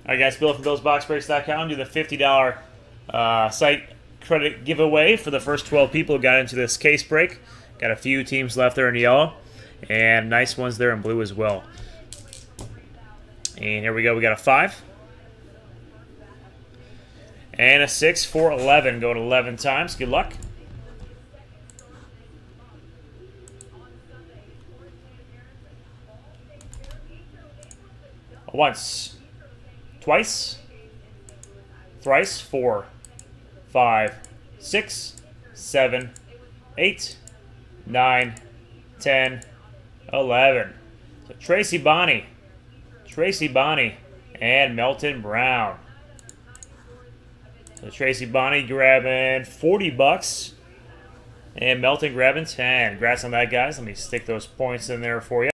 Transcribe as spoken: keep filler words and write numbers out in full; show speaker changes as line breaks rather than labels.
All right, guys, Bill from Bills Box Breaks dot com. Do the fifty dollar uh, site credit giveaway for the first twelve people who got into this case break. Got a few teams left there in yellow, and nice ones there in blue as well. And here we go. We got a five. And a six for eleven. Going eleven times. Good luck. Once. Twice. Thrice. Four. Five. Six. Seven. Eight. Nine. Ten. Eleven. So Tracy Bonnie. Tracy Bonnie. And Melton Brown. So Tracy Bonnie grabbing forty bucks. And Melton grabbing ten. Congrats on that, guys. Let me stick those points in there for you.